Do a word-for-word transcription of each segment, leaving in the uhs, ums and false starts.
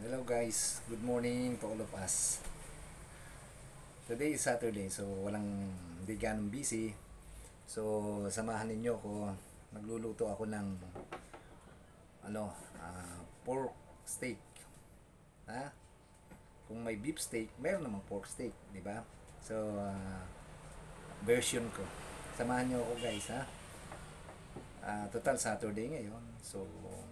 Hello guys, good morning to all of us. Today is Saturday, so walang hindi ganong busy. So samahan ninyo ko, nagluluto ako ng ano, ah, pork steak. Ha? Kung may beef steak, meron namang pork steak, di ba? So ah, version ko. Samahan niyo ako guys, ha? Ah, total Saturday ngayon. So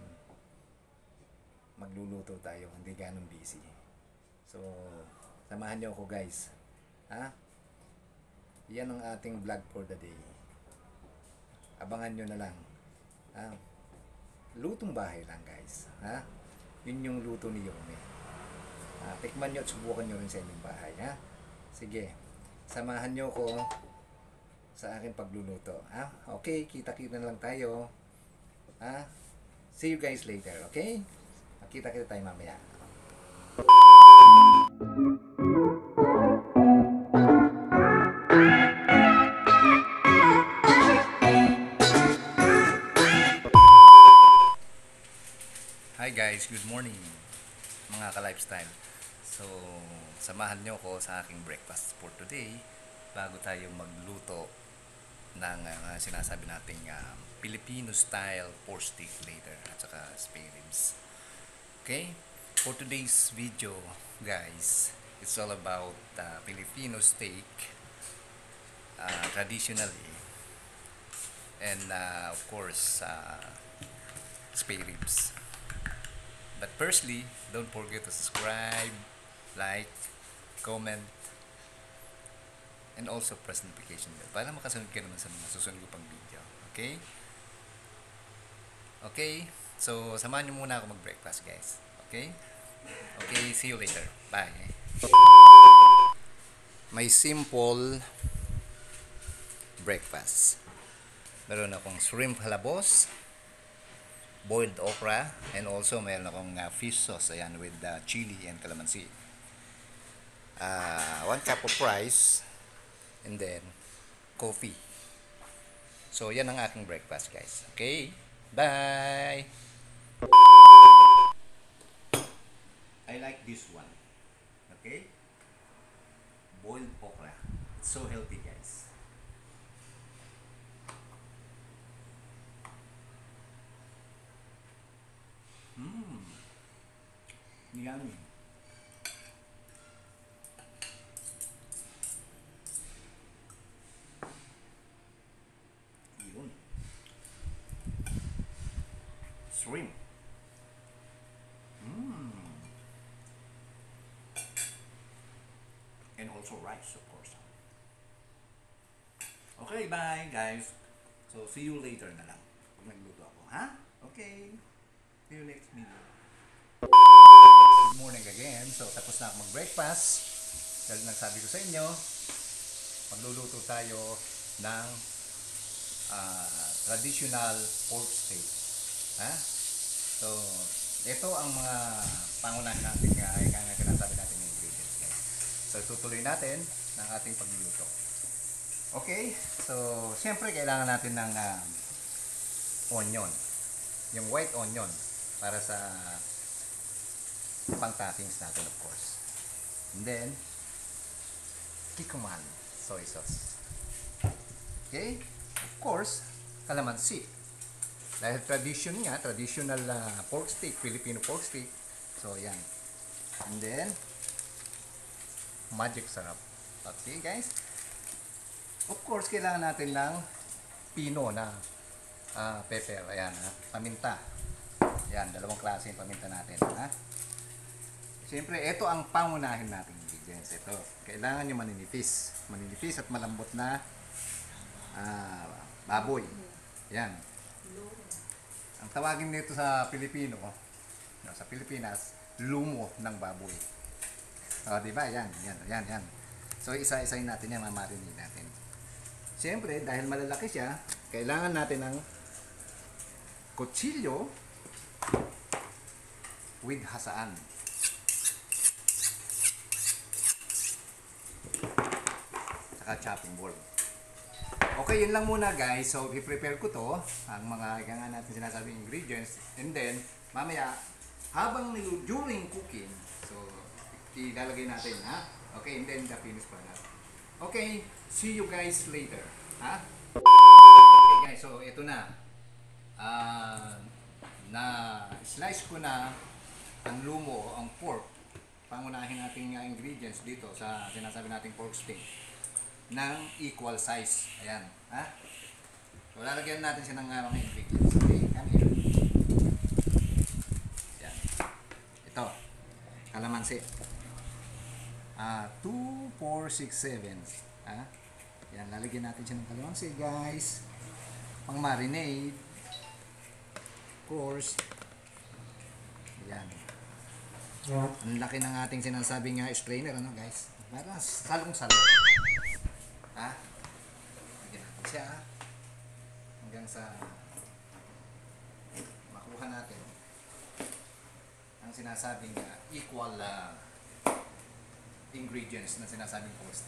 magluluto tayo, hindi ganong busy. So, samahan niyo ako guys. Ha? Yan ang ating vlog for the day. Abangan nyo na lang. Ha? Lutong bahay lang guys. Ha? Yun yung luto ni Yome. Ha? Tikman nyo at subukan nyo rin sa inyong bahay. Ha? Sige. Samahan nyo ko sa aking pagluluto. Ha? Okay, kita-kita na lang tayo. Ha? See you guys later. Okay? Kita-kita tayo mamaya. Hi guys, good morning mga ka-lifestyle. So, samahan nyo ko sa aking breakfast for today bago tayo magluto ng uh, sinasabi nating uh, Filipino style pork steak later at saka spare ribs. Okay, for today's video guys, it's all about uh, Filipino steak uh, traditionally, and uh, of course uh, spare ribs. But firstly, don't forget to subscribe, like, comment, and also press notification bell para makasunod ka naman sa mga susunod ko pang video. Okay? Okay? So, samahan nyo muna ako mag-breakfast guys. Okay? Okay, see you later. Bye. May simple breakfast. Meron akong shrimp halabos, boiled okra, and also meron akong uh, fish sauce, ayan, with uh, chili and calamansi. Uh, one cup of rice, and then coffee. So, yan ang aking breakfast guys. Okay? Bye! I like this one. Okay? Boiled okra. It's so healthy guys. Mmm. Yummy. Yun. Shrimp. Mmm. And also rice, of course. Okay, bye guys. So, see you later na lang pag nagluto ako, ha? Okay. See you next video. Good morning again. So, tapos na ako mag-breakfast. Dahil nagsabi ko sa inyo, magluluto tayo ng uh, traditional pork steak. Ha? So, ito ang mga pangunahin natin nga ay kaya sinasabi natin yung ingredients guys. So, tutuloy natin ng ating pagluluto. Okay? So, siyempre kailangan natin ng uh, onion. Yung white onion para sa pang-toppings natin, of course. And then, kikuman soy sauce. Okay? Of course, calamansi. Dahil tradition nga, traditional uh, pork steak, Filipino pork steak. So, yan. And then, magic sarap. Okay, guys? Of course, kailangan natin ng pino na uh, pepper. Ayan, ha? Paminta. Yan, dalawang klase yung paminta natin. Ha? Siyempre, ito ang pangunahin natin ingredients. Ito, kailangan nyo maninipis. Maninipis at malambot na uh, baboy. Yan. Ang tawagin nito sa Pilipino, no, sa Pilipinas, lumo ng baboy. O, diba? Yan, yan, yan, yan. So, isa-isayin natin yan, mamarinate natin. Siyempre, dahil malalaki siya, kailangan natin ng kutsilyo with hasaan. Saka chopping board. Okay, yun lang muna guys. So, i-prepare ko to, ang mga nga natin sinasabing ingredients. And then, mamaya, habang nilu during cooking, so ilalagay natin, ha? Okay, and then the finished product. Okay, see you guys later, ha? Okay guys, so ito na. Ah, na slice ko na ang lumo, ang pork. Pangunahin nating uh, ingredients dito sa sinasabi nating pork steak ng equal size. Ayan, ha? So lalagyan natin siya ng uh, mga ingredients. Okay, come here. Ayan. Ito, kalamansi. Ah, two, four, six, seven. Ha? Yan, lalagyan natin siya ng kalamansi, guys. Pang marinade. Of course. Yan. Ang laki ng ating sinasabing uh, strainer, ano, guys? Para salong-salo. Ha? Lagyan natin siya. Hanggang sa makuha natin ang sinasabing uh, equal uh, ingredients na sinasabing post.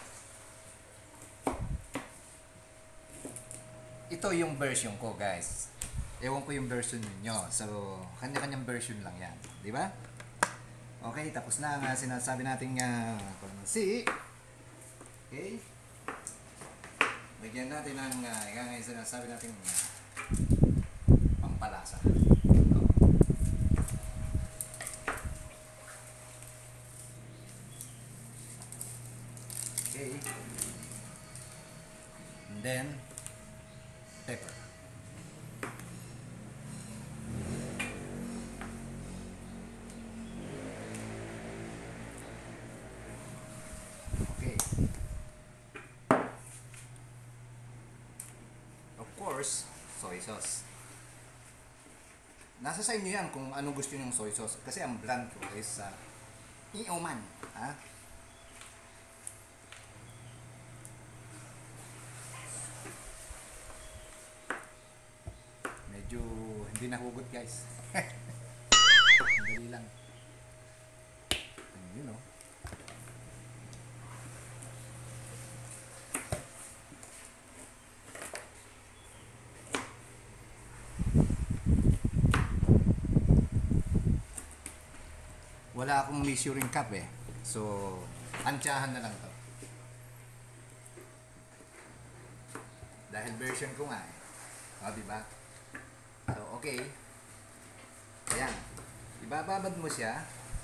Ito yung version ko, guys. Ewan ko yung version niyo. So, kanya-kanyang version lang yan. Di ba? Okay, tapos na ang uh, sinasabi nating uh, kalamansi. Okay. Bigyan natin ng uh, yung sinasabi nating uh, pampalasa. Okay. And then, pepper. Okay. Of course, soy sauce. Nasa sa inyo yan kung anong gusto niyo ng soy sauce. Kasi ang brand ko is uh, Ioman. Ha? Medyo hindi nahugot, guys. Dali lang. You know. Wala akong measuring cup eh. So, antsahan na lang to. Dahil version ko nga eh. O, diba? So, okay. Ayan. Ibababad mo siya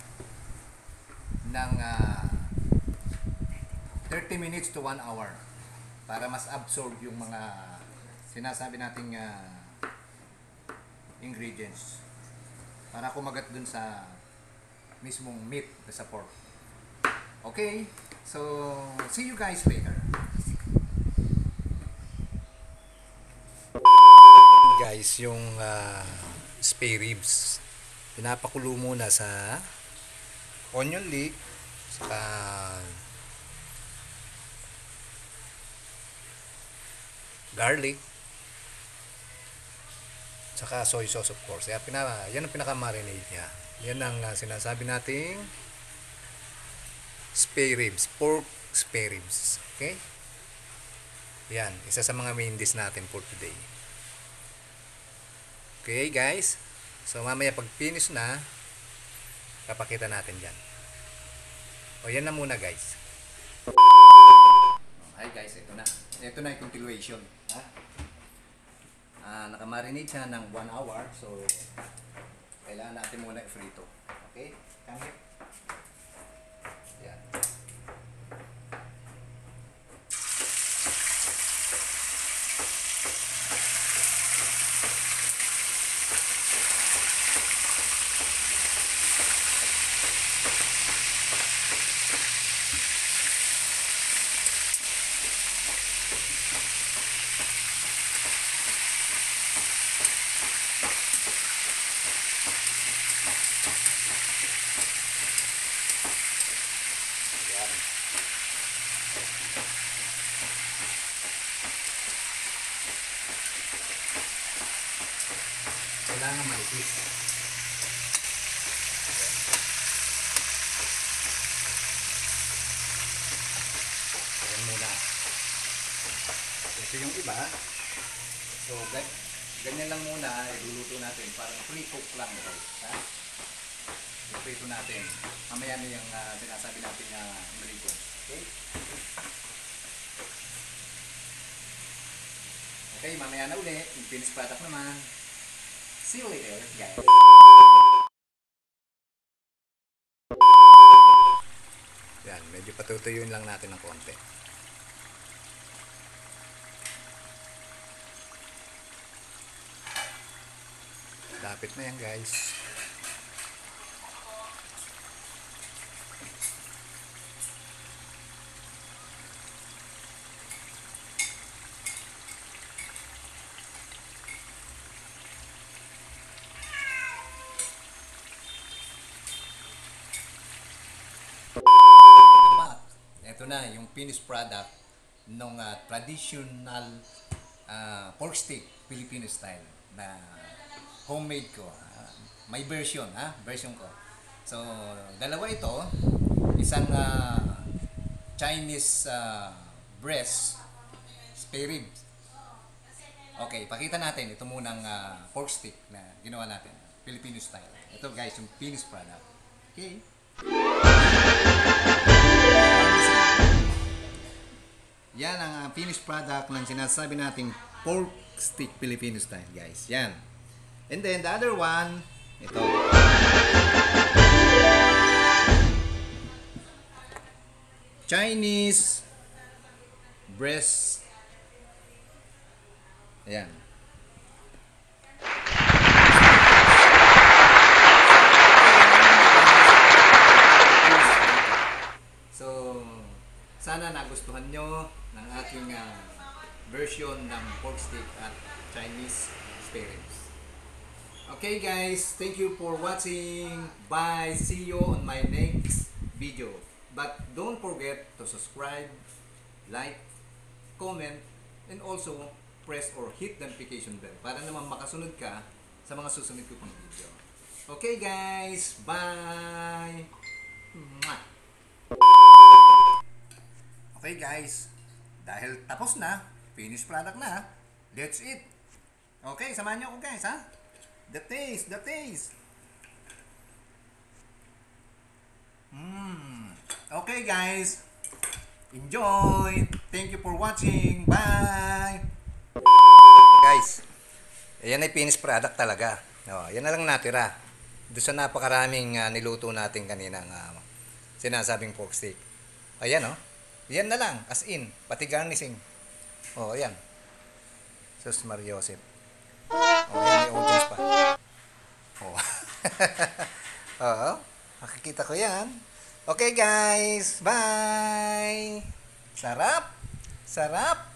ng uh, thirty minutes to one hour para mas absorb yung mga sinasabi nating uh, ingredients. Para kumagat dun sa mismong meat sa pork. Okay? So, see you guys later. Guys, yung uh, spare ribs pinapakulo muna sa onion leek, saka garlic, saka soy sauce, of course. Kaya pinaka, yan ang pinaka-marinade niya. Yan ang uh, sinasabi nating spare ribs, pork spare ribs. Okay? Yan, isa sa mga main dish natin for today. Okay, guys? So, mamaya pag finish na, kapakita natin dyan. O, yan na muna, guys. Hi, guys. Ito na. Ito na yung continuation. Ha? Uh, nakamarinate siya ng one hour. So, kailangan natin muna i-frito. Okay? Come here. Yan. Kailangan malipis. Ayan muna. Ito yung iba. So, ganyan lang muna. Iluluto natin. Parang pre-cook lang. Ha? iprito natin. Mamaya na yung uh, sinasabi natin na uh, ingredients. Okay? Okay, mamaya na uli. Yung finished product naman. See you later, guys. Yan, medyo patutuyuin lang natin ng konti. Lapit na yan, guys. Ito na yung finished product ng uh, traditional uh, pork steak Filipino style na homemade ko. Uh, may version, ha? Version ko. So, dalawa ito. Isang uh, Chinese uh, breast spare ribs. Okay, pakita natin ito munang uh, pork steak na ginawa natin. Filipino style. Ito guys, yung finished product. Okay. Yan ang uh, finished product ng sinasabi nating pork stick Filipino style, guys. Yan. And then the other one, ito. Chinese breast. Ayan. So, sana nagustuhan nyo ng aking uh, version ng pork steak at Chinese spare ribs. Okay guys, thank you for watching. Bye. See you on my next video. But don't forget to subscribe, like, comment, and also press or hit the notification bell para naman makasunod ka sa mga susunod ko pang video. Okay guys, bye. Mwah. Okay guys, dahil tapos na, finished product na, let's eat. Okay, samahan niyo ako guys, ha? The taste, the taste. Mm. Okay guys, enjoy. Thank you for watching. Bye. Guys, ayan ay finished product talaga. No, yan na lang natira. Doon sa napakaraming uh, niluto natin kanina ng uh, sinasabing pork steak. Ayan oh. Yan na lang, as in, pati garnishing. Oh, ayan. Sus Maria Joseph. Oh, ayan, may audience pa. Oh. Oo, makikita ko yan. Okay guys, bye! Sarap! Sarap!